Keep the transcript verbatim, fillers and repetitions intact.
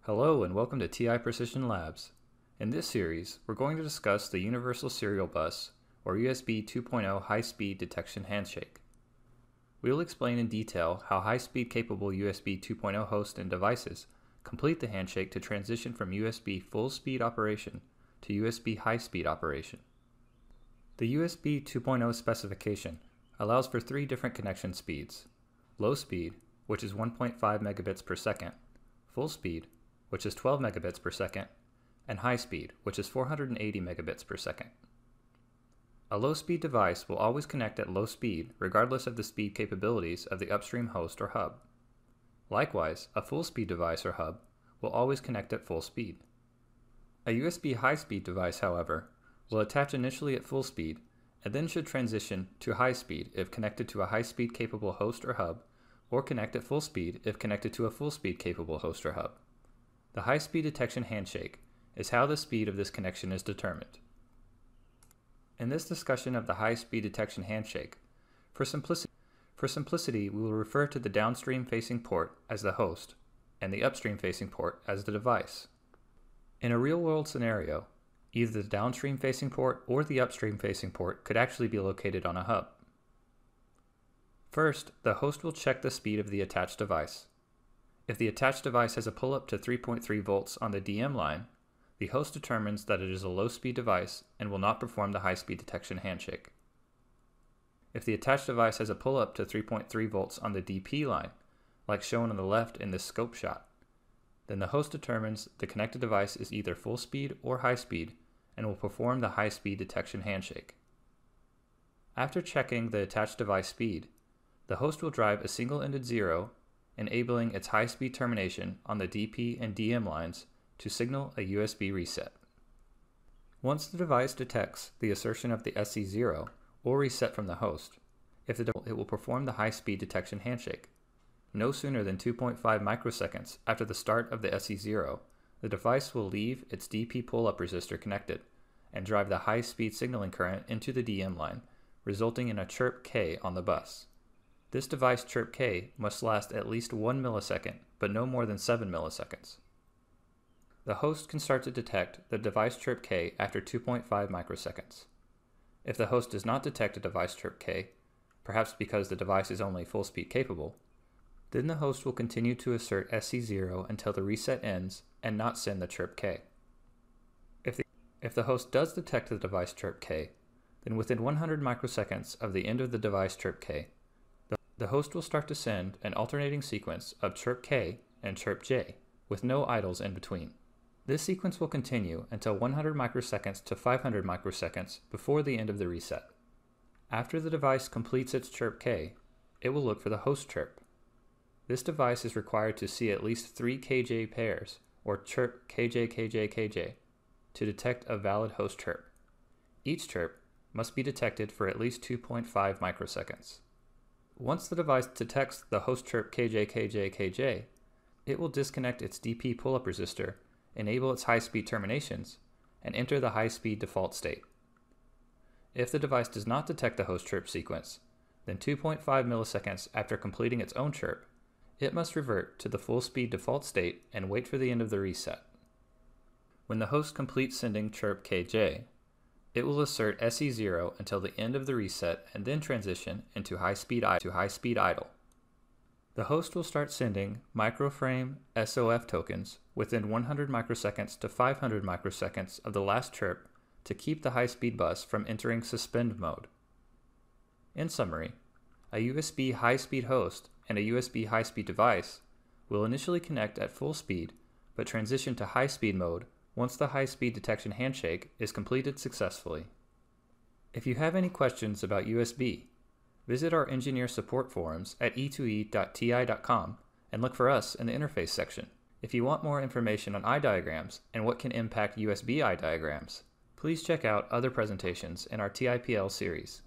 Hello and welcome to T I Precision Labs. In this series, we're going to discuss the Universal Serial Bus, or U S B two point oh High-Speed Detection Handshake. We will explain in detail how high-speed capable U S B two point oh hosts and devices complete the handshake to transition from U S B full-speed operation to U S B high-speed operation. The U S B two point oh specification allows for three different connection speeds: low speed, which is one point five megabits per second, full speed, which is twelve megabits per second, and high speed, which is four hundred eighty megabits per second. A low-speed device will always connect at low speed regardless of the speed capabilities of the upstream host or hub. Likewise, a full-speed device or hub will always connect at full speed. A U S B high-speed device, however, will attach initially at full speed and then should transition to high speed if connected to a high-speed capable host or hub, or connect at full speed if connected to a full-speed capable host or hub. The high-speed detection handshake is how the speed of this connection is determined. In this discussion of the high-speed detection handshake, for simplicity, for simplicity we will refer to the downstream-facing port as the host and the upstream-facing port as the device. In a real-world scenario, either the downstream-facing port or the upstream-facing port could actually be located on a hub. First, the host will check the speed of the attached device. If the attached device has a pull-up to three point three volts on the D M line, the host determines that it is a low-speed device and will not perform the high-speed detection handshake. If the attached device has a pull-up to three point three volts on the D P line, like shown on the left in this scope shot, then the host determines the connected device is either full speed or high speed and will perform the high-speed detection handshake. After checking the attached device speed, the host will drive a single-ended zero, enabling its high-speed termination on the D P and D M lines to signal a U S B reset. Once the device detects the assertion of the S C zero or reset from the host, if the it will perform the high-speed detection handshake. No sooner than two point five microseconds after the start of the S C zero, the device will leave its D P pull-up resistor connected and drive the high-speed signaling current into the D M line, resulting in a chirp K on the bus. This device chirp K must last at least one millisecond, but no more than seven milliseconds. The host can start to detect the device chirp K after two point five microseconds. If the host does not detect a device chirp K, perhaps because the device is only full speed capable, then the host will continue to assert S C zero until the reset ends and not send the chirp K. If the, if the host does detect the device chirp K, then within one hundred microseconds of the end of the device chirp K, the host will start to send an alternating sequence of chirp K and chirp J, with no idles in between. This sequence will continue until one hundred microseconds to five hundred microseconds before the end of the reset. After the device completes its chirp K, it will look for the host chirp. This device is required to see at least three K J pairs, or chirp K J K J K J, to detect a valid host chirp. Each chirp must be detected for at least two point five microseconds. Once the device detects the host chirp K J K J K J, it will disconnect its D P pull-up resistor, enable its high-speed terminations, and enter the high-speed default state. If the device does not detect the host chirp sequence, then two point five milliseconds after completing its own chirp, it must revert to the full-speed default state and wait for the end of the reset. When the host completes sending chirp K J, it will assert S C zero until the end of the reset and then transition into high-speed to high-speed idle. The host will start sending microframe S O F tokens within one hundred microseconds to five hundred microseconds of the last chirp to keep the high-speed bus from entering suspend mode. In summary, a U S B high-speed host and a U S B high-speed device will initially connect at full speed but transition to high-speed mode once the high-speed detection handshake is completed successfully. If you have any questions about U S B, visit our engineer support forums at e two e dot t i dot com and look for us in the interface section. If you want more information on eye diagrams and what can impact U S B eye diagrams, please check out other presentations in our T I P L series.